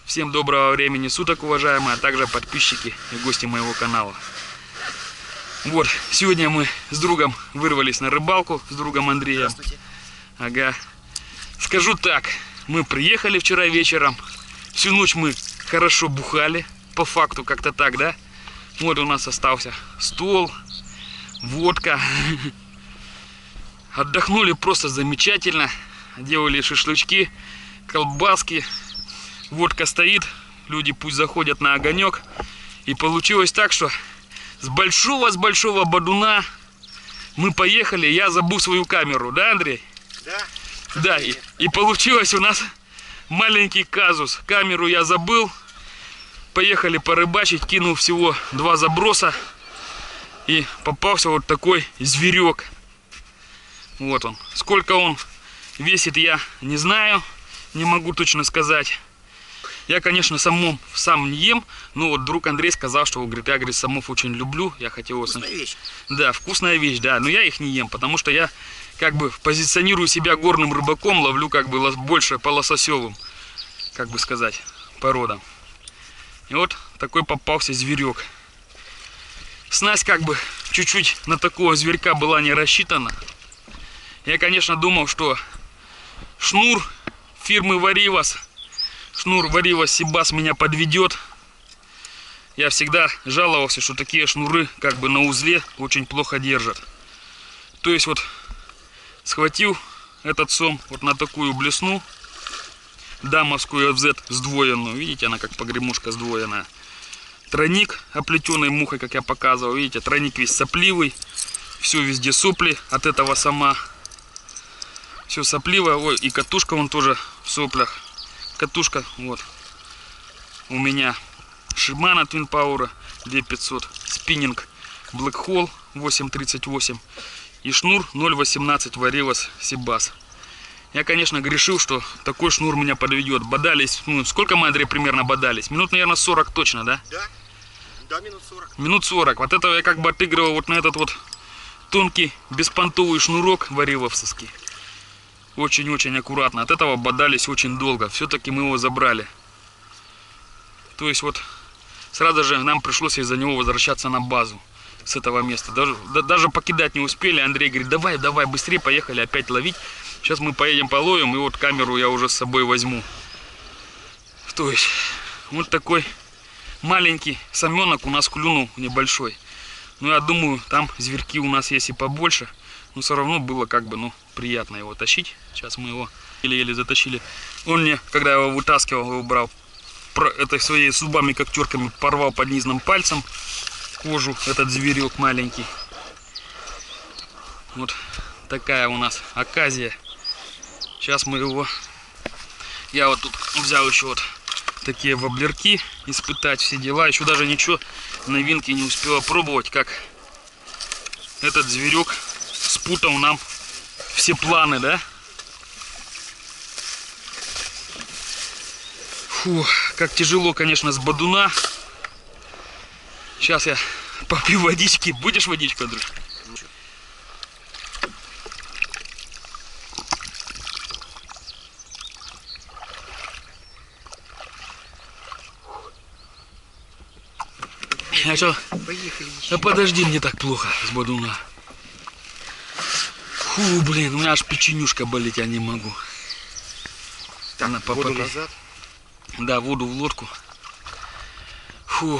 Всем доброго времени суток, уважаемые, а также подписчики и гости моего канала. Вот, сегодня мы с другом вырвались на рыбалку, с другом Андреем. Здравствуйте. Ага. Скажу так, мы приехали вчера вечером, всю ночь мы хорошо бухали, по факту как-то так, да? Вот у нас остался стол, водка. Отдохнули просто замечательно, делали шашлычки, колбаски. Водка стоит, люди пусть заходят на огонек. И получилось так, что с большого бадуна мы поехали, я забыл свою камеру, да, Андрей? Да. Да, и получилось у нас маленький казус. Камеру я забыл, поехали порыбачить, кинул всего 2 заброса. И попался вот такой зверек. Вот он. Сколько он весит, я не знаю, не могу точно сказать. Я, конечно, сам не ем, но вот друг Андрей сказал, что, говорит, я, говорит, самов очень люблю. Я хотел... Вкусная вещь. Да, вкусная вещь, да, но я их не ем, потому что я как бы позиционирую себя горным рыбаком, ловлю как бы больше по лососевым, как бы сказать, породам. И вот такой попался зверек. Снасть как бы чуть-чуть на такого зверька была не рассчитана. Я, конечно, думал, что шнур фирмы Варивас, шнур Варивас Сибас меня подведет. Я всегда жаловался, что такие шнуры как бы на узле очень плохо держат. То есть вот схватил этот сом вот на такую блесну, дамовскую FZ сдвоенную. Видите, она как погремушка сдвоенная. Тройник оплетенный мухой, как я показывал. Видите, тройник весь сопливый. Все везде сопли от этого сома. Все сопливое. Ой, и катушка вон тоже в соплях. Катушка вот у меня Shimano Twin Power 2500. Спиннинг Black Hole 8.38. И шнур 0.18 Варивас Сибас. Я, конечно, грешил, что такой шнур меня подведет. Бодались, ну, сколько мы, Андрей, примерно бодались? Минут, наверное, 40 точно, да? Да, минут 40. Минут 40. Вот этого я как бы отыгрывал вот на этот вот тонкий беспонтовый шнурок варивовский. Очень-очень аккуратно. От этого бодались очень долго. Все-таки мы его забрали. То есть вот сразу же нам пришлось из-за него возвращаться на базу с этого места. Даже покидать не успели. Андрей говорит, давай, быстрее поехали опять ловить. Сейчас мы поедем половим, и вот камеру я уже с собой возьму. То есть вот такой маленький саменок у нас клюнул небольшой. Но я думаю, там зверьки у нас есть и побольше. Но все равно было как бы, ну, приятно его тащить. Сейчас мы его еле-еле затащили. Он мне, когда я его вытаскивал, его брал, этой своей зубами-когтерками порвал под нижним пальцем кожу, этот зверек маленький. Вот такая у нас оказия. Сейчас мы его... Я вот тут взял еще вот такие воблерки, испытать все дела. Еще даже ничего, новинки не успела пробовать, как этот зверек спутал нам все планы, да? Фу, как тяжело, конечно, с бадуна. Сейчас я попью водички. Будешь водичку, Андрюш? А что? Поехали. Да подожди, мне так плохо с бадуна. Фу, блин, у меня аж печенюшка болит, я не могу. Так, воду назад. Да, воду в лодку. Фу.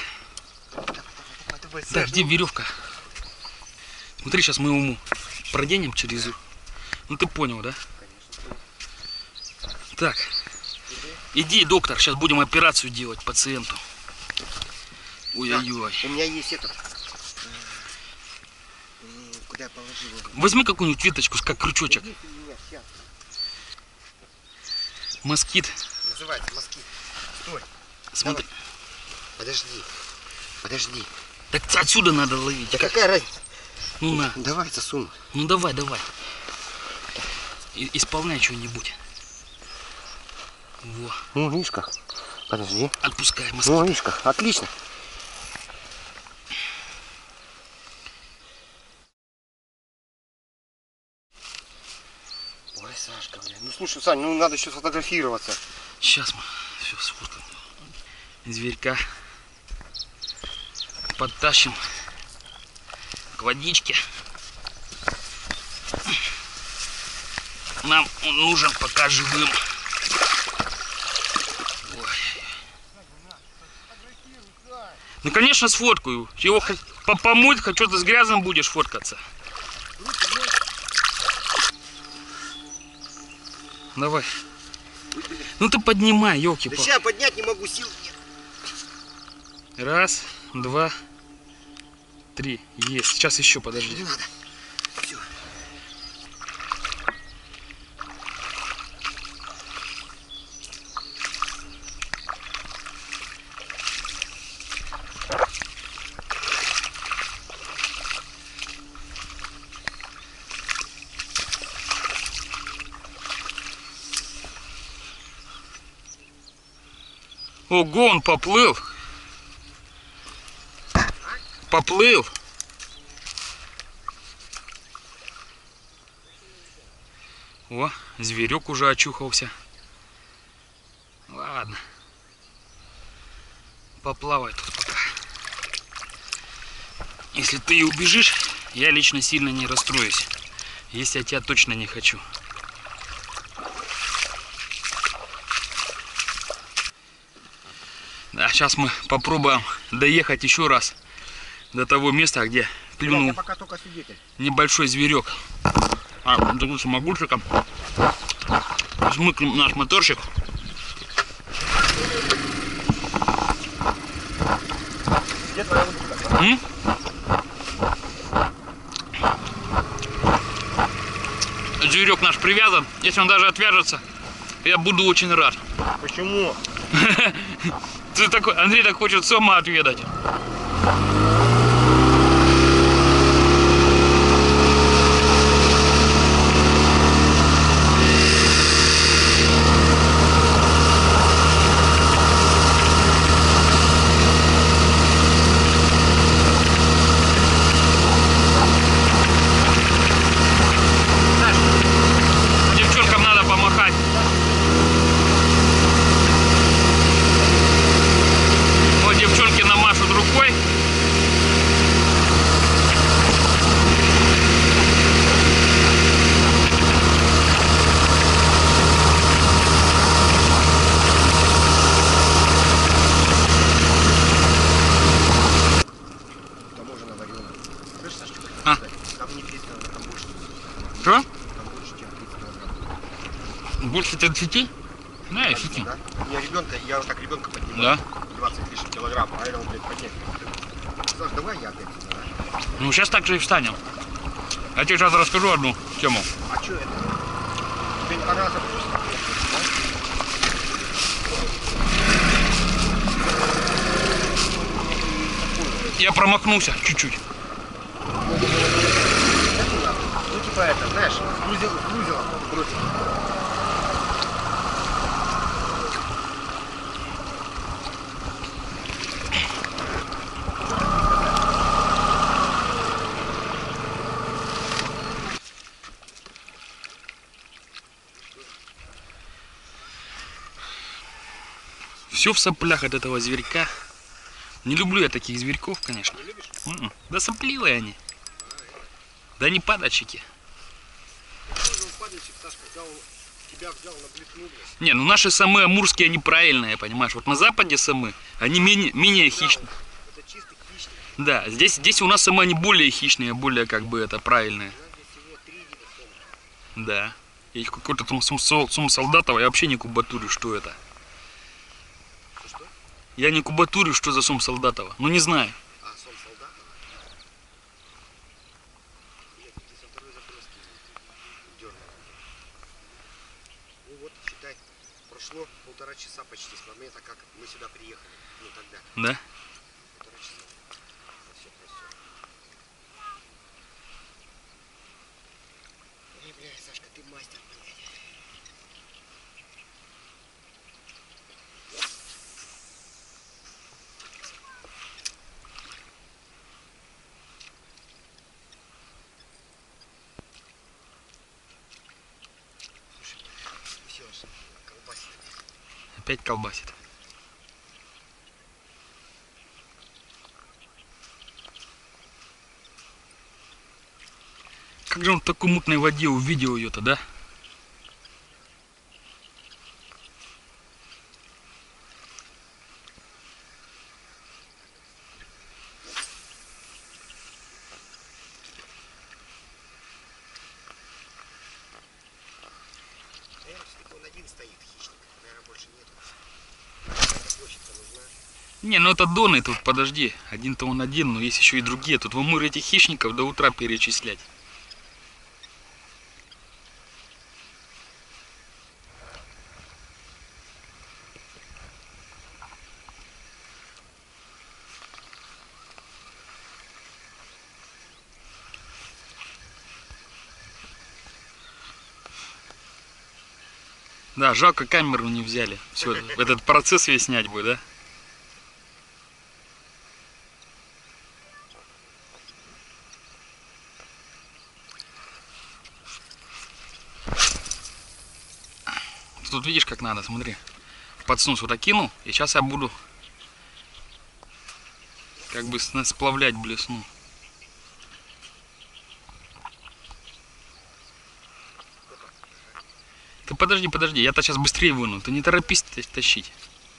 Давай, Так, где веревка? Смотри, сейчас мы ему проденем через... Ну ты понял, да? Так. Иди, доктор, сейчас будем операцию делать пациенту. Ой-ой-ой. У меня есть этот. Куда я положил его? Возьми какую-нибудь веточку, как крючочек. Иди ты меня, щас. Москит. Называется москит. Стой. Смотри. Давай. Подожди. Так отсюда надо ловить. Да какая разница? Ну на. Давай засуну. Ну давай. Исполняй что-нибудь. Во. Ну, видишь как? Подожди. Отпускай москит. Ну, видишь как? Отлично. Ой, Сашка, блин. Ну слушай, Сань, ну надо еще сфотографироваться. Сейчас мы все сфоткаем. Зверька подтащим к водичке. Нам он нужен пока живым. Ой. Ну конечно сфоткаю. Его помыть, хоть что-то с грязным будешь фоткаться. Давай. Ну ты поднимай, Да елки-палки. сейчас поднять не могу, сил нет. Раз, два, три. Есть. Сейчас еще подожди. Не надо. Все. Ого, он поплыл. Поплыл. О, зверек уже очухался. Ладно. Поплавай тут пока. Если ты и убежишь, я лично сильно не расстроюсь. Если я тебя точно не хочу. Да, сейчас мы попробуем доехать еще раз до того места, где клюнул Я пока только свидетель. небольшой зверек. Такой самогульчиком. Смыкнем наш моторчик. Где твоя удочка? Зверек наш привязан. Если он даже отвяжется, я буду очень рад. Почему? Ты такой, Андрей так хочет сома отведать. Девчонкам надо помахать. Вот девчонки намашут рукой. Таможенная варена. Слышишь, Сашка? А? Там не 30 килограмм, там больше. Что? Там больше, чем 30 килограмм. Больше 30? Да, и фики. Да? Я ребенка, я вот так ребенка поднимаю. Да. 20 лишних килограмм, а это он, блядь, поднять. Саш, давай я опять сюда. Ну сейчас так же и встанем. Я тебе сейчас расскажу одну тему. А что это? Тебе не понравился вкус? Я промахнулся чуть-чуть. Ну типа это, знаешь, грузилом бросил. Все в соплях от этого зверька. Не люблю я таких зверьков, конечно. Не любишь? Да сопливые они. Да не падальщики. Тоже упадочек, Саш, когда он тебя взял на блесну, блядь. Не, ну наши самы амурские, они правильные, понимаешь. Вот на западе самы, они менее хищные. Это чистый хищник. Да, здесь у нас самы они более хищные, более как бы это правильные. У нас здесь всего 3 вида сома. Да. И какой-то там сум солдатова, я вообще не кубатурю, что это. Что? Я не кубатурю, что за сум солдатова. Ну не знаю. А, сон солдата? Блядь, ты со второй заброски дернул. Ну вот, считай, прошло 1,5 часа почти с момента, как мы сюда приехали. Ну тогда. Да? 1,5 часа. Все, все. Ой, блядь, Сашка, ты мастер, блядь. Все, колбасит. опять колбасит. Как же он в такой мутной воде увидел ее-то, да? Он один стоит, хищник. Наверное, больше нету. Какая-то площадь-то нужна. Не, ну это доны тут, подожди. Один-то он один, но есть еще и другие. Тут в Амуре этих хищников до утра перечислять. Да, жалко, камеру не взяли. Все, этот процесс весь снять бы, да? Тут видишь, как надо, смотри. Под снус вот окинул, и сейчас я буду как бы сплавлять блесну. Ты подожди, я-то сейчас быстрее выну. Ты не торопись тащить.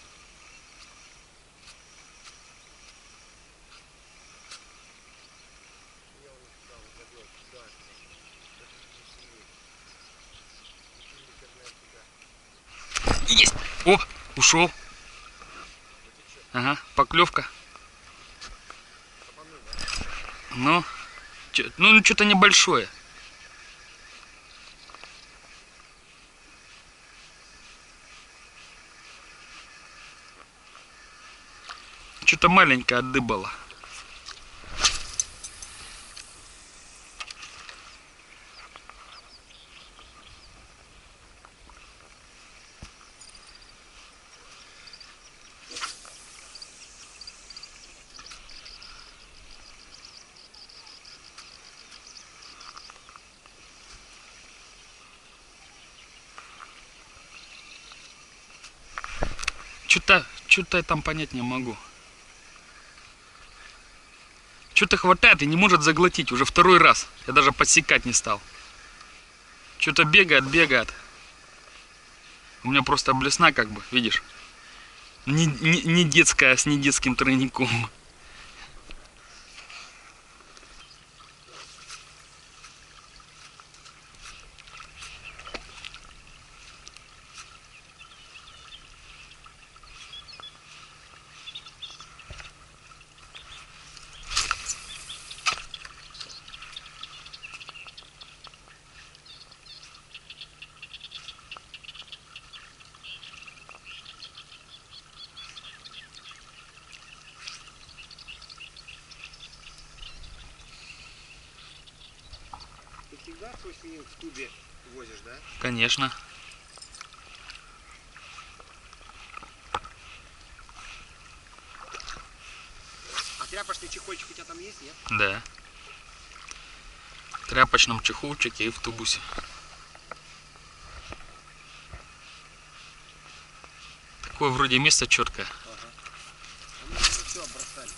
Есть! О, ушел. Ага, поклевка. Ну, что-то небольшое. Что-то маленькое отдыбало. Что-то я там понять не могу. Что-то хватает и не может заглотить уже второй раз. Я даже подсекать не стал. Что-то бегает. У меня просто блесна, как бы, видишь? Не детская, а с недетским тройником. Ты всегда свой спиннинг в тубе возишь, да? Конечно. А тряпочный чехольчик у тебя там есть, нет? Да. В тряпочном чехольчике и в тубусе. Такое вроде место четкое. Ага. А мы уже все обрастали.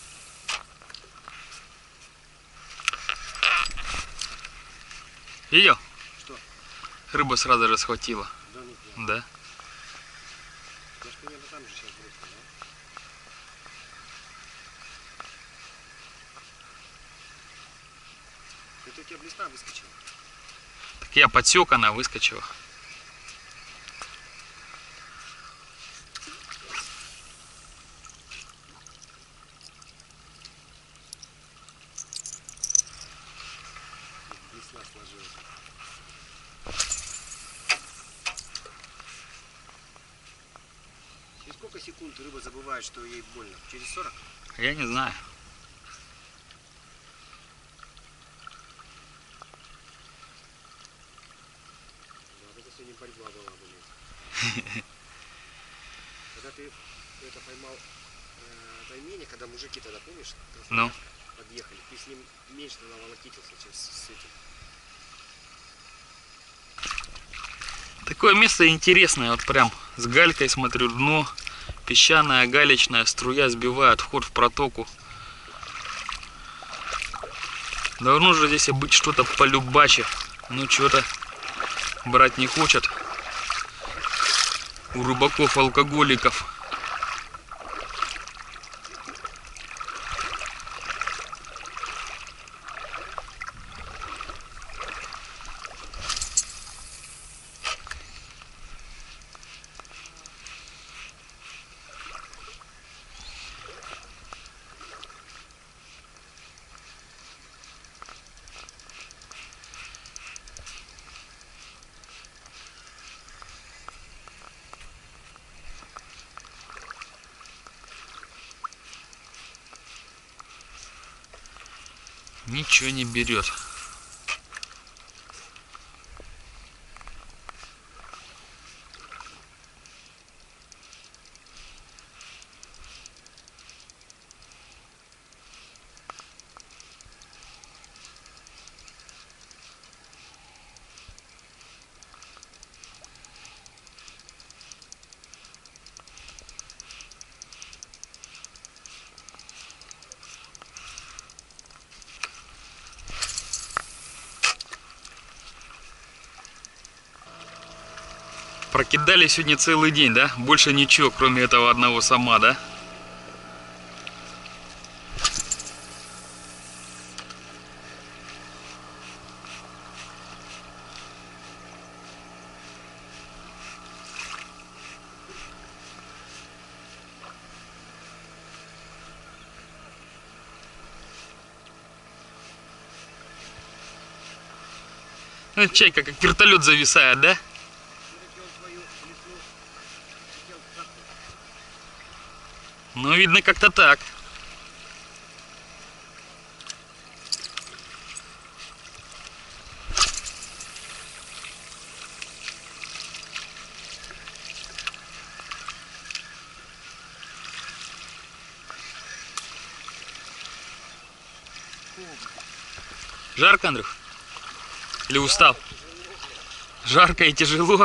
Видел? Что? Рыба сразу же схватила. Да, ну да. Да. Я ж примерно там же сейчас бросил, да? Это у тебя блесна выскочила. Так я подсек, она выскочила. Блесна сложилась. Через сколько секунд рыба забывает, что ей больно? Через 40? Я не знаю. Да, вот это сегодня борьба была, блин. Когда ты это поймал таймене, когда мужики тогда, помнишь, Ну. подъехали, ты с ним меньше тогда волокитился, чем с этим. Такое место интересное, вот прям. с галькой, смотрю, дно. Песчаная галечная струя сбивает вход в протоку. Давно же здесь быть что-то полюбаче. Ну что-то брать не хочет. У рыбаков-алкоголиков. Ничего не берет. Прокидали сегодня целый день, да? Больше ничего, кроме этого одного сама, да? Ну, чайка как вертолет зависает, да? Ну, видно, как-то так. Жарко, Андрюх? Или устал? Жарко и тяжело.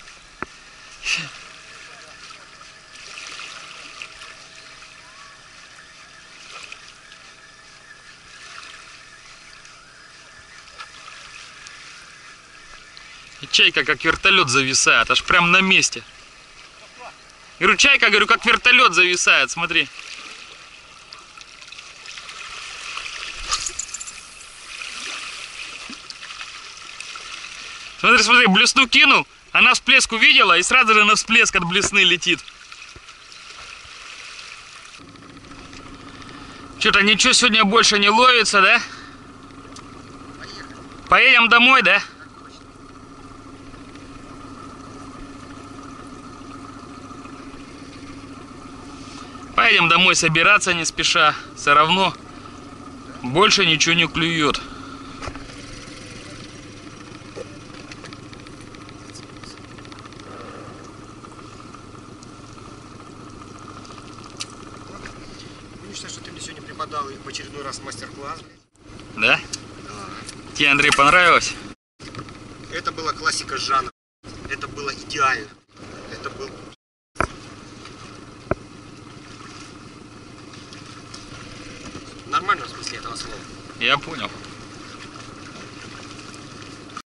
И чайка как вертолет зависает, аж прям на месте. Говорю, чайка, говорю, как вертолет зависает, смотри. Смотри, смотри, блесну кинул, она всплеск увидела и сразу же на всплеск от блесны летит. Что-то ничего сегодня больше не ловится, да? Поедем домой, да? Поедем домой собираться не спеша. Все равно больше ничего не клюет. Считаю, что ты мне сегодня преподал в очередной раз мастер-класс. Да? Тебе, Андрей, понравилось? Это была классика жанра. Это было идеально. Это был... Нормально в смысле этого слова. Я понял.